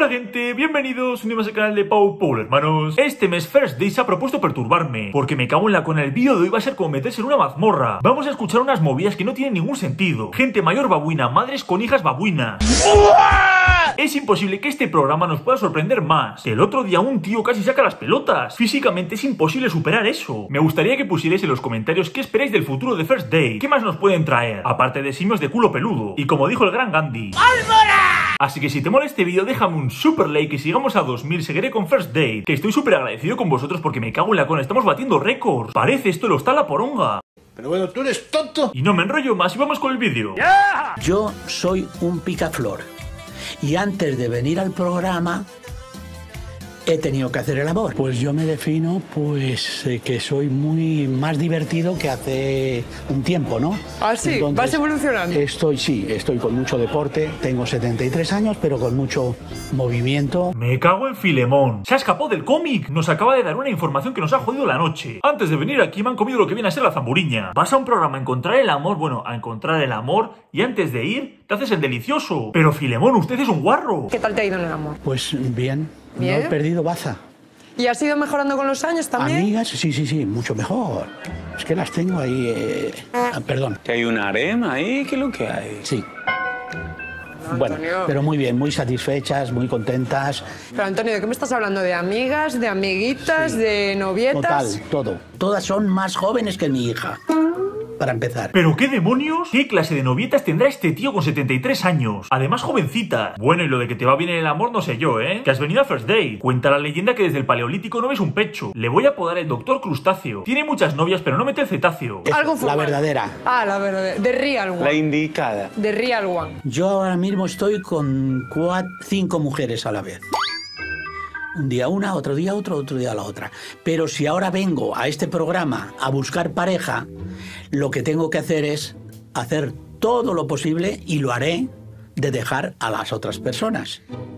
Hola gente, bienvenidos un día más al canal de Pau hermanos. Este mes First Day se ha propuesto perturbarme, porque me cago en la cona. El vídeo de hoy va a ser como meterse en una mazmorra. Vamos a escuchar unas movidas que no tienen ningún sentido. Gente mayor babuina, madres con hijas babuinas. Es imposible que este programa nos pueda sorprender más. El otro día un tío casi saca las pelotas. Físicamente es imposible superar eso. Me gustaría que pusierais en los comentarios qué esperáis del futuro de First Day. ¿Qué más nos pueden traer? Aparte de simios de culo peludo. Y como dijo el gran Gandhi, ¡Álvora! Así que si te mola este vídeo, déjame un super like y sigamos a 2000. Seguiré con First Day, que estoy súper agradecido con vosotros porque me cago en la cona. Estamos batiendo récords. Parece esto lo está la poronga. Pero bueno, tú eres tonto. Y no me enrollo más y vamos con el vídeo. ¡Yeah! Yo soy un picaflor. Y antes de venir al programa he tenido que hacer el amor. Pues yo me defino pues que soy muy más divertido que hace un tiempo, ¿no? Ah, sí, entonces, vas evolucionando. Estoy con mucho deporte, tengo 73 años, pero con mucho movimiento. Me cago en Filemón. Se ha escapado del cómic. Nos acaba de dar una información que nos ha jodido la noche. Antes de venir aquí me han comido lo que viene a ser la zamburiña. Vas a un programa a encontrar el amor, bueno, a encontrar el amor, y antes de ir te haces el delicioso. Pero Filemón, usted es un guarro. ¿Qué tal te ha ido en el amor? Pues bien. ¿Bien? No he perdido baza. ¿Y has ido mejorando con los años también? Amigas, sí, mucho mejor. Es que las tengo ahí... perdón. ¿Que hay un harem ahí? ¿Qué es lo que hay? Sí. No, bueno, Antonio. pero muy bien, muy satisfechas, muy contentas. Pero Antonio, ¿de qué me estás hablando? ¿De amigas, de amiguitas, de novietas? Total, todo. Todas son más jóvenes que mi hija. Para empezar. ¿Pero qué demonios? ¿Qué clase de novietas tendrá este tío con 73 años? Además jovencitas. Bueno, y lo de que te va bien en el amor no sé yo, ¿eh? Que has venido a First Day. Cuenta la leyenda que desde el paleolítico no ves un pecho. Le voy a apodar el doctor Crustáceo. Tiene muchas novias pero no mete el cetáceo. Algo fue la mal. verdadera. Ah, la verdadera. The real one. La indicada. The real one. Yo ahora mismo estoy con 5 mujeres a la vez. Un día una, otro día otra, otro día la otra. Pero si ahora vengo a este programa a buscar pareja, lo que tengo que hacer es hacer todo lo posible, y lo haré, de dejar a las otras personas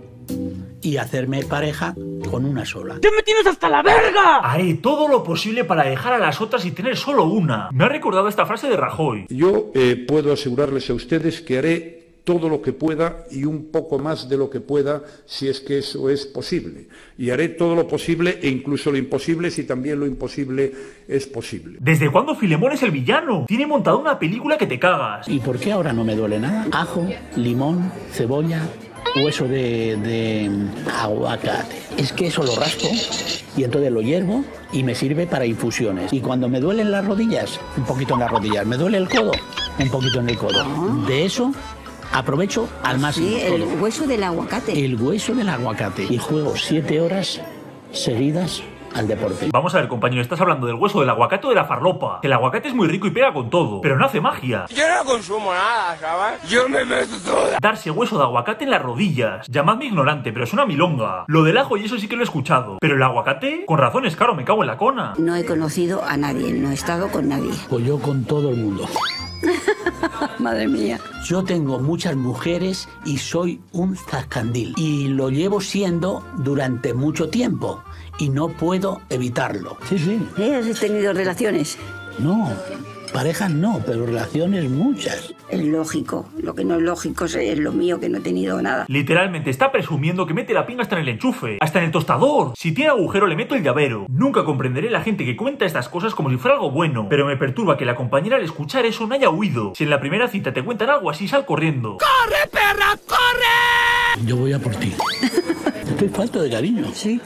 y hacerme pareja con una sola. ¡Ya me tienes hasta la verga! Haré todo lo posible para dejar a las otras y tener solo una. Me ha recordado esta frase de Rajoy. Yo puedo asegurarles a ustedes que haré todo lo que pueda y un poco más de lo que pueda, si es que eso es posible. Y haré todo lo posible e incluso lo imposible si también lo imposible es posible. ¿Desde cuándo Filemón es el villano? Tiene montada una película que te cagas. ¿Y por qué ahora no me duele nada? Ajo, limón, cebolla, hueso de aguacate. Es que eso lo raspo y entonces lo hiervo y me sirve para infusiones. Y cuando me duelen las rodillas, un poquito en las rodillas. Me duele el codo, un poquito en el codo. De eso aprovecho al máximo. Sí, el hueso del aguacate. El hueso del aguacate. Y juego 7 horas seguidas al deporte. Vamos a ver, compañero, estás hablando del hueso del aguacate o de la farlopa. El aguacate es muy rico y pega con todo, pero no hace magia. Yo no consumo nada, ¿sabes? Yo me meto toda. Darse hueso de aguacate en las rodillas. Llamadme ignorante, pero es una milonga. Lo del ajo y eso sí que lo he escuchado. Pero el aguacate, con razón es caro, me cago en la cona. No he conocido a nadie, no he estado con nadie. Pues yo con todo el mundo. Madre mía. Yo tengo muchas mujeres y soy un zascandil. Y lo llevo siendo durante mucho tiempo. Y no puedo evitarlo. Sí. ¿Has tenido relaciones? No, parejas no, pero relaciones muchas. Es lógico. Lo que no es lógico es lo mío, que no he tenido nada. Literalmente está presumiendo que mete la pinga hasta en el enchufe, hasta en el tostador. Si tiene agujero le meto el llavero. Nunca comprenderé la gente que cuenta estas cosas como si fuera algo bueno. Pero me perturba que la compañera al escuchar eso no haya huido. Si en la primera cita te cuentan algo así, sal corriendo. ¡Corre, perra, corre! Yo voy a por ti. Estoy falto de cariño. Sí.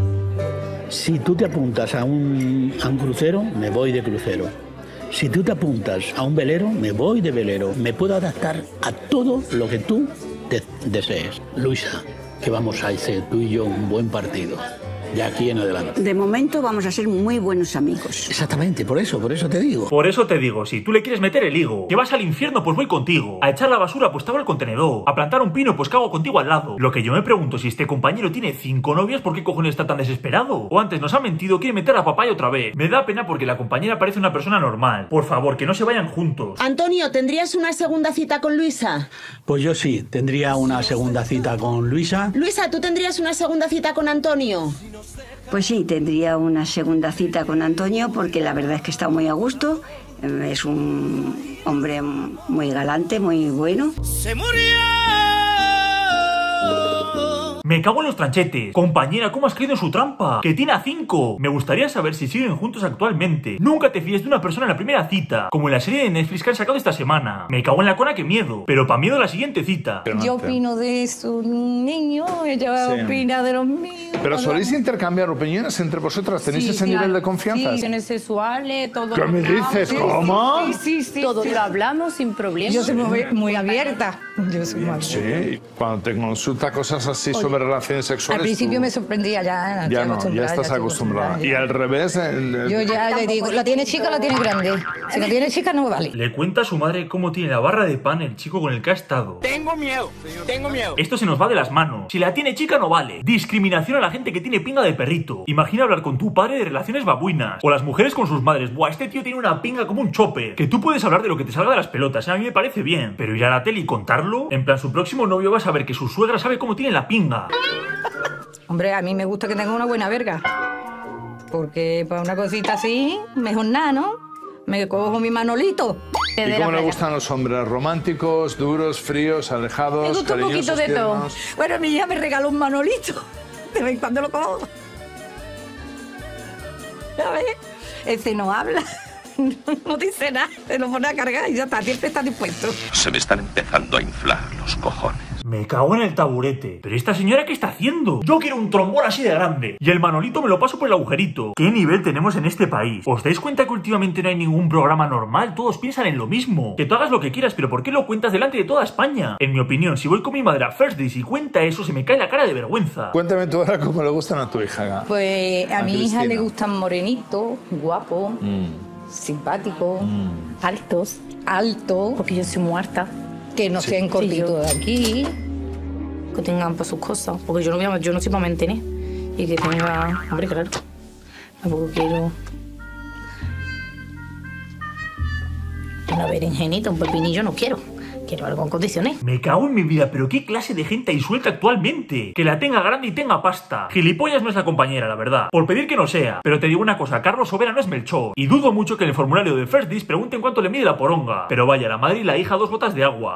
Si tú te apuntas a un crucero, me voy de crucero. Si tú te apuntas a un velero, me voy de velero. Me puedo adaptar a todo lo que tú desees. Luisa, que vamos a hacer tú y yo un buen partido. De aquí en adelante. De momento vamos a ser muy buenos amigos. Exactamente, por eso te digo. Por eso te digo, si tú le quieres meter el higo, que vas al infierno, pues voy contigo. A echar la basura, pues te hago el contenedor. A plantar un pino, pues cago contigo al lado. Lo que yo me pregunto, si este compañero tiene 5 novias, ¿por qué cojones está tan desesperado? O antes nos ha mentido, quiere meter a papaya otra vez. Me da pena porque la compañera parece una persona normal. Por favor, que no se vayan juntos. Antonio, ¿tendrías una segunda cita con Luisa? Pues yo sí, tendría una segunda cita con Luisa. Luisa, ¿tú tendrías una segunda cita con Antonio? Pues sí, tendría una segunda cita con Antonio porque la verdad es que está muy a gusto. Es un hombre muy galante, muy bueno. ¡Se murió! Me cago en los tranchetes. Compañera, ¿cómo has caído en su trampa? Que tiene a 5. Me gustaría saber si siguen juntos actualmente. Nunca te fíes de una persona en la primera cita, como en la serie de Netflix que han sacado esta semana. Me cago en la cona, que miedo. Pero pa' miedo la siguiente cita. Yo opino de su niño, ella opina de los míos. Pero soléis intercambiar opiniones entre vosotras, ¿tenéis ese nivel de confianza? Sí, sexuales, todo. ¿Qué me dices? ¿Cómo? Sí. Todo lo hablamos sin problema. Yo soy muy abierta. Yo soy muy abierta. Sí, cuando te consulta cosas así sobre relaciones sexuales. Al principio tú... me sorprendía ya. Ya no, ya estás acostumbrada. Y al revés. Yo ya le digo, ¿la tiene chica o la tiene grande? Si la tiene chica no vale. Le cuenta a su madre cómo tiene la barra de pan el chico con el que ha estado. Tengo miedo, tengo miedo. Esto se nos va de las manos. Si la tiene chica no vale. Discriminación a la gente que tiene pinga de perrito. Imagina hablar con tu padre de relaciones babuinas. O las mujeres con sus madres. Buah, este tío tiene una pinga como un chopper. Que tú puedes hablar de lo que te salga de las pelotas. A mí me parece bien. Pero ir a la tele y contarlo. En plan, su próximo novio va a saber que su suegra sabe cómo tiene la pinga. Hombre, a mí me gusta que tenga una buena verga. Porque para una cosita así, mejor nada, ¿no? Me cojo mi Manolito. ¿Y cómo le gustan los hombres? ¿Románticos, duros, fríos, alejados, me gusta un poquito de todo. Bueno, mi hija me regaló un Manolito. De vez en cuando lo cojo. ¿Sabes? Ese no habla. No dice nada. Se lo pone a cargar y ya está. Siempre está dispuesto. Se me están empezando a inflar los cojones. Me cago en el taburete. ¿Pero esta señora qué está haciendo? Yo quiero un trombón así de grande. Y el Manolito me lo paso por el agujerito. ¿Qué nivel tenemos en este país? ¿Os dais cuenta que últimamente no hay ningún programa normal? Todos piensan en lo mismo. Que tú hagas lo que quieras, pero ¿por qué lo cuentas delante de toda España? En mi opinión, si voy con mi madre a First Days y cuenta eso, se me cae la cara de vergüenza. Cuéntame tú ahora cómo le gustan a tu hija. Pues a mi hija le gustan morenitos, guapos, simpáticos, altos, porque yo soy muerta. Que no sean cortitos de aquí. Que tengan pues sus cosas. Porque yo no soy para mantener. Y que tenga... Hombre, claro. Tampoco quiero... Una berenjenita, un pepinillo no quiero. Quiero algo en condiciones. Me cago en mi vida, pero ¿qué clase de gente hay suelta actualmente? Que la tenga grande y tenga pasta. Gilipollas no es la compañera, la verdad. Por pedir que no sea. Pero te digo una cosa, Carlos Sobera no es Melchor. Y dudo mucho que en el formulario de First Days pregunten cuánto le mide la poronga. Pero vaya, la madre y la hija 2 botas de agua.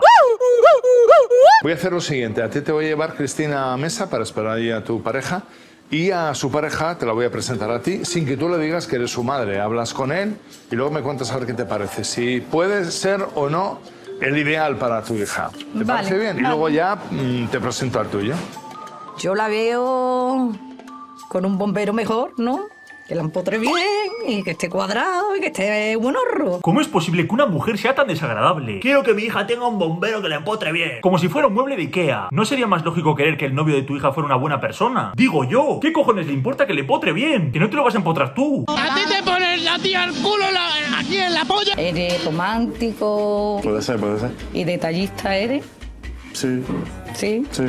Voy a hacer lo siguiente. A ti te voy a llevar, Cristina, a mesa para esperar ahí a tu pareja. Y a su pareja te la voy a presentar a ti sin que tú le digas que eres su madre. Hablas con él y luego me cuentas a ver qué te parece. Si puede ser o no el ideal para tu hija. ¿Te parece bien? Y luego ya te presento al tuyo. Yo la veo con un bombero mejor, ¿no? Que la empotre bien y que esté cuadrado y que esté buen horro. ¿Cómo es posible que una mujer sea tan desagradable? Quiero que mi hija tenga un bombero que la empotre bien. Como si fuera un mueble de Ikea. ¿No sería más lógico querer que el novio de tu hija fuera una buena persona? Digo yo, ¿qué cojones le importa que le empotre bien? Que no te lo vas a empotrar tú. A ti te pones la tía al culo aquí en la polla. ¿Eres romántico? Puede ser. ¿Y detallista eres? Sí. ¿Sí? Sí.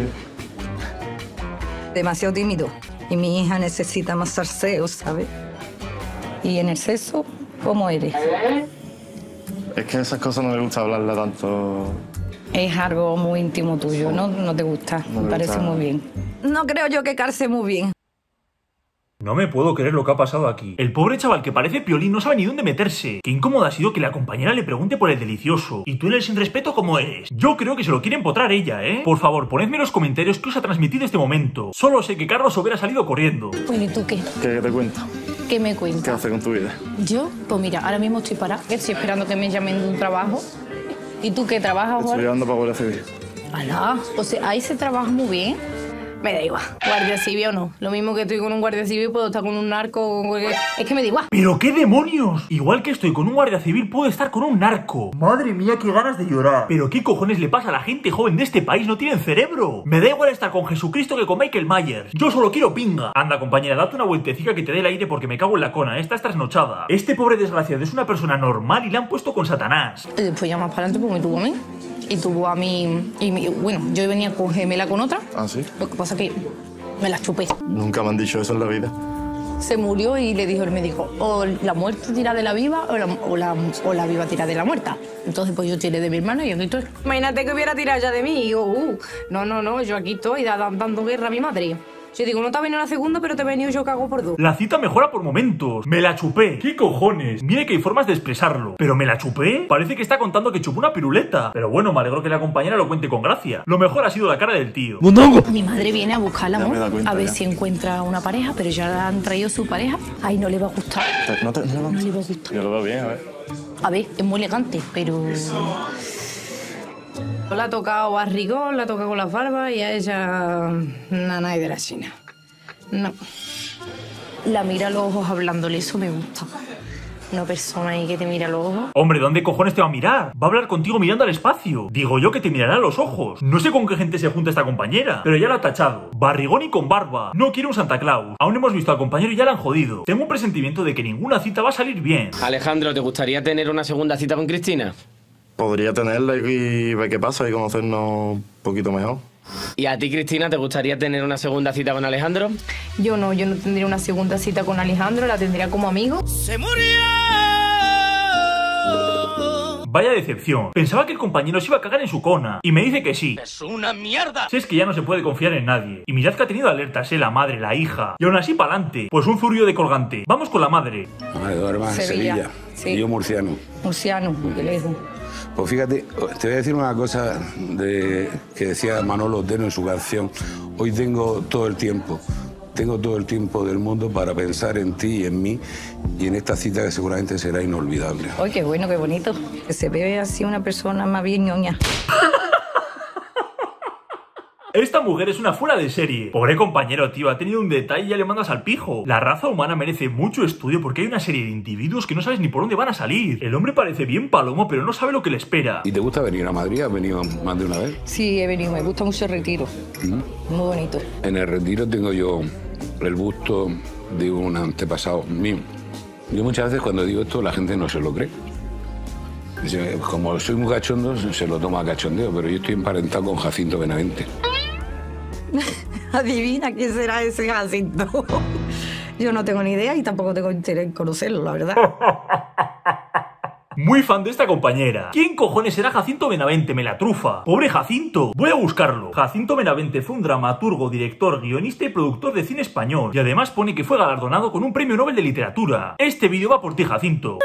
Demasiado tímido. Y mi hija necesita más salseo, ¿sabes? Y en el sexo, ¿cómo eres? Es que esas cosas no me gusta hablarle tanto. Es algo muy íntimo tuyo, ¿no? No te gusta. Me parece muy bien. No creo yo que calce muy bien. No me puedo creer lo que ha pasado aquí. El pobre chaval que parece Piolín no sabe ni dónde meterse. Qué incómodo ha sido que la compañera le pregunte por el delicioso. Y tú en el sin respeto, ¿cómo eres? Yo creo que se lo quiere empotrar ella, ¿eh? Por favor, ponedme en los comentarios qué os ha transmitido este momento. Solo sé que Carlos hubiera salido corriendo. Bueno, ¿y tú qué? ¿Qué te cuento? ¿Qué me cuentas? ¿Qué haces con tu vida? Yo, pues mira, ahora mismo estoy parada. Estoy esperando que me llamen de un trabajo. ¿Y tú qué trabajas, Estoy llevando para Guardia Civil. ¡Hala! O sea, ahí se trabaja muy bien. Me da igual. Guardia civil o no. Lo mismo que estoy con un guardia civil, puedo estar con un narco. Es que me da igual. ¿Pero qué demonios? Igual que estoy con un guardia civil, puedo estar con un narco. Madre mía, qué ganas de llorar. ¿Pero qué cojones le pasa a la gente joven de este país? No tienen cerebro. Me da igual estar con Jesucristo que con Michael Myers. Yo solo quiero pinga. Anda, compañera, date una vueltecita que te dé el aire porque me cago en la cona. Estás trasnochada. Este pobre desgraciado es una persona normal y le han puesto con Satanás. Y después ya más para adelante, pues me tuvo a mí. Y tuvo a mí. Bueno, yo venía con gemela con otra. ¿Ah, sí? Lo que pasa que me la chupé. Nunca me han dicho eso en la vida. Se murió y le dijo el médico, o la muerta tira de la viva o la viva tira de la muerta. Entonces pues yo tiré de mi hermana y aquí estoy. Imagínate que hubiera tirado ya de mí y digo, no, yo aquí estoy dando guerra a mi madre. Yo digo, no te ha venido la segunda, pero te he venido yo cago por dos. La cita mejora por momentos. Me la chupé. ¿Qué cojones? Mire que hay formas de expresarlo. ¿Pero me la chupé? Parece que está contando que chupó una piruleta. Pero bueno, me alegro que la compañera lo cuente con gracia. Lo mejor ha sido la cara del tío. Mi madre viene a buscarla, amor, a ver si encuentra una pareja, pero ya le han traído su pareja. Ay, no le va a gustar. No le va a gustar. Yo lo veo bien, a ver. A ver, es muy elegante, pero... La ha tocado barrigón, la ha tocado con las barbas y a ella... Nanay de la China. No. La mira a los ojos hablándole, eso me gusta. Una persona ahí que te mira a los ojos. Hombre, ¿dónde cojones te va a mirar? Va a hablar contigo mirando al espacio. Digo yo que te mirará a los ojos. No sé con qué gente se junta esta compañera, pero ya la ha tachado. Barrigón y con barba. No quiere un Santa Claus. Aún hemos visto al compañero y ya la han jodido. Tengo un presentimiento de que ninguna cita va a salir bien. Alejandro, ¿te gustaría tener una segunda cita con Cristina? Podría tenerla y ver qué pasa y conocernos un poquito mejor. ¿Y a ti, Cristina, te gustaría tener una segunda cita con Alejandro? Yo no tendría una segunda cita con Alejandro, la tendría como amigo. ¡Se murió! Vaya decepción. Pensaba que el compañero se iba a cagar en su cona. Y me dice que sí. ¡Es una mierda! Si es que ya no se puede confiar en nadie. Y mirad que ha tenido alertas, la madre, la hija. Y aún así pa'lante. Pues un zurrio de colgante. Vamos con la madre. Eduardo, Sevilla. Sí. Y yo murciano. Murciano, que le digo. Pues fíjate, te voy a decir una cosa que decía Manolo Otero en su canción. Hoy tengo todo el tiempo del mundo para pensar en ti y en mí y en esta cita que seguramente será inolvidable. ¡Ay, qué bueno, qué bonito! Que se ve así una persona más bien ñoña. Esta mujer es una fuera de serie. Pobre compañero, tío, ha tenido un detalle y ya le mandas al pijo. La raza humana merece mucho estudio porque hay una serie de individuos que no sabes ni por dónde van a salir. El hombre parece bien palomo, pero no sabe lo que le espera. ¿Y te gusta venir a Madrid? ¿Has venido más de una vez? Sí, he venido. Me gusta mucho el Retiro. Muy bonito. En el Retiro tengo yo el busto de un antepasado mío. Yo muchas veces cuando digo esto la gente no se lo cree. Dice, como soy muy cachondo, se lo toma a cachondeo, pero yo estoy emparentado con Jacinto Benavente. Adivina quién será ese Jacinto. Yo no tengo ni idea y tampoco tengo interés en conocerlo, la verdad. Muy fan de esta compañera. ¿Quién cojones será Jacinto Benavente? Me la trufa. Pobre Jacinto. Voy a buscarlo. Jacinto Benavente fue un dramaturgo, director, guionista y productor de cine español. Y además pone que fue galardonado con un premio Nobel de literatura. Este vídeo va por ti, Jacinto.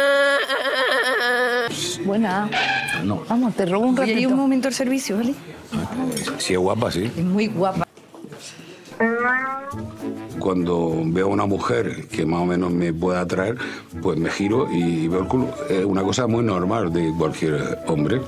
Buena. No. Vamos, te robo un ratito. Oye, un momento el servicio, ¿vale? Si es guapa, sí. Es muy guapa. Cuando veo a una mujer que más o menos me pueda atraer, pues me giro y veo el culo. Es una cosa muy normal de cualquier hombre.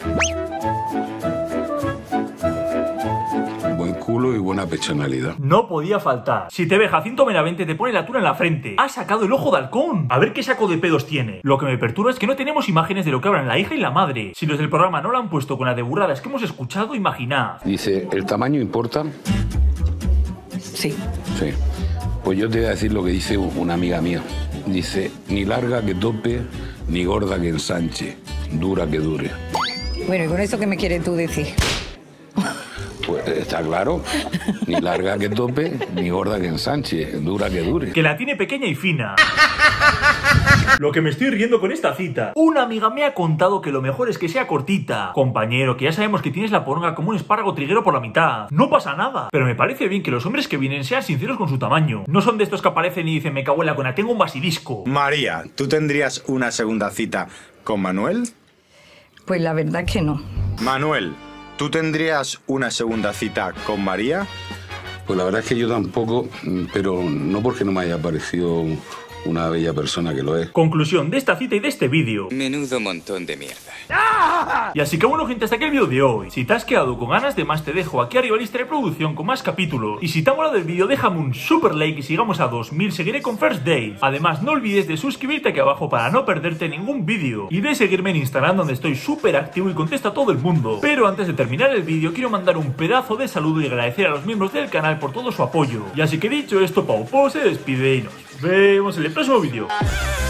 Buen culo y buena personalidad. No podía faltar. Si te ve Jacinto Benavente te pone la tuna en la frente. Ha sacado el ojo de halcón. A ver qué saco de pedos tiene. Lo que me perturba es que no tenemos imágenes de lo que hablan la hija y la madre. Si los del programa no lo han puesto con las de burradas que hemos escuchado, imaginad. Dice, ¿el tamaño importa? Sí. Sí. Pues yo te voy a decir lo que dice una amiga mía. Dice, ni larga que tope, ni gorda que ensanche, dura que dure. Bueno, ¿y con eso qué me quieres tú decir? Pues está claro, ni larga que tope, ni gorda que ensanche, dura que dure. Que la tiene pequeña y fina. Lo que me estoy riendo con esta cita. Una amiga me ha contado que lo mejor es que sea cortita. Compañero, que ya sabemos que tienes la poronga como un espárrago triguero por la mitad. No pasa nada. Pero me parece bien que los hombres que vienen sean sinceros con su tamaño. No son de estos que aparecen y dicen, me cago en la cona, tengo un basilisco. María, ¿tú tendrías una segunda cita con Manuel? Pues la verdad es que no. Manuel, ¿tú tendrías una segunda cita con María? Pues la verdad es que yo tampoco, pero no porque no me haya parecido una bella persona que lo es. Conclusión de esta cita y de este vídeo. Menudo montón de mierda. Y así que bueno, gente, hasta aquí el vídeo de hoy. Si te has quedado con ganas de más, te dejo aquí arriba lista de reproducción con más capítulos. Y si te ha molado el vídeo, déjame un super like y sigamos a 2000, seguiré con First Date. Además, no olvides de suscribirte aquí abajo para no perderte ningún vídeo. Y de seguirme en Instagram, donde estoy súper activo y contesto a todo el mundo. Pero antes de terminar el vídeo, quiero mandar un pedazo de saludo y agradecer a los miembros del canal por todo su apoyo. Y así que dicho esto, Pau Po se despide y nos vemos en el próximo vídeo.